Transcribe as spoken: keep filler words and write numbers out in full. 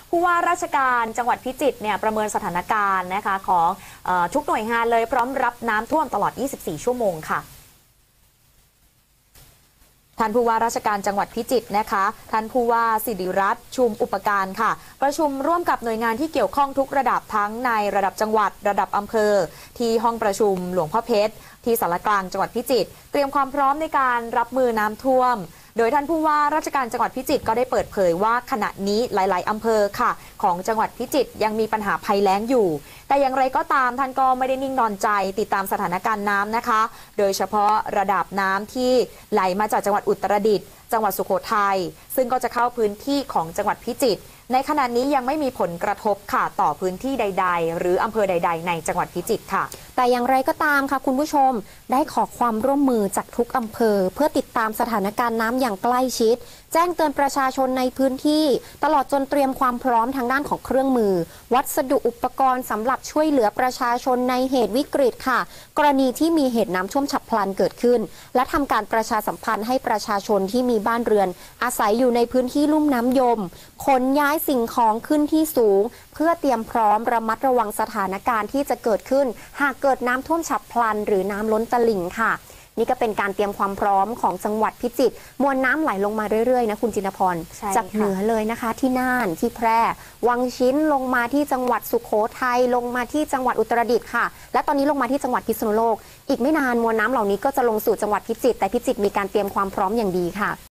ผู้ว่าราชการจังหวัดพิจิตรเนี่ยประเมินสถานการณ์นะคะของเอ่อทุกหน่วยงานเลยพร้อมรับน้ำท่วมตลอด ยี่สิบสี่ ชั่วโมงค่ะท่านผู้ว่าราชการจังหวัดพิจิตรนะคะท่านผู้ว่าสิริรัตน์ชุมอุปการค่ะประชุมร่วมกับหน่วยงานที่เกี่ยวข้องทุกระดับทั้งในระดับจังหวัดระดับอำเภอที่ห้องประชุมหลวงพ่อเพชรที่สารกลางจังหวัดพิจิตรเตรียมความพร้อมในการรับมือน้ำท่วมโดยท่านผู้ว่าราชการจังหวัดพิจิตรก็ได้เปิดเผยว่าขณะนี้หลายๆอำเภอค่ะของจังหวัดพิจิตรยังมีปัญหาภัยแล้งอยู่แต่อย่างไรก็ตามท่านก็ไม่ได้นิ่งนอนใจติดตามสถานการณ์น้ำนะคะโดยเฉพาะระดับน้ำที่ไหลมาจากจังหวัดอุตรดิตถ์จังหวัดสุโขทัยซึ่งก็จะเข้าพื้นที่ของจังหวัดพิจิตรในขณะนี้ยังไม่มีผลกระทบค่ะต่อพื้นที่ใดๆหรืออำเภอใดๆในจังหวัดพิจิตรค่ะแต่อย่างไรก็ตามค่ะคุณผู้ชมได้ขอความร่วมมือจากทุกอำเภอเพื่อติดตามสถานการณ์น้ำอย่างใกล้ชิดแจ้งเตือนประชาชนในพื้นที่ตลอดจนเตรียมความพร้อมทางด้านของเครื่องมือวัสดุอุปกรณ์สำหรับช่วยเหลือประชาชนในเหตุวิกฤตค่ะกรณีที่มีเหตุน้ำท่วมฉับพลันเกิดขึ้นและทำการประชาสัมพันธ์ให้ประชาชนที่มีบ้านเรือนอาศัยอยู่ในพื้นที่ลุ่มน้ำยมขนย้ายสิ่งของขึ้นที่สูงเพื่อเตรียมพร้อมระมัดระวังสถานการณ์ที่จะเกิดขึ้นหากเกิดน้ำท่วมฉับพลันหรือน้ำล้นตลิ่งค่ะนี่ก็เป็นการเตรียมความพร้อมของจังหวัดพิจิตรมวลน้ำไหลลงมาเรื่อยๆนะคุณจินพรจากเหนือเลยนะคะที่น่านที่แพร่วังชิ้นลงมาที่จังหวัดสุโขทัยลงมาที่จังหวัดอุตรดิตถ์ค่ะและตอนนี้ลงมาที่จังหวัดพิษณุโลกอีกไม่นานมวลน้ำเหล่านี้ก็จะลงสู่จังหวัดพิจิตรแต่พิจิตรมีการเตรียมความพร้อมอย่างดีค่ะ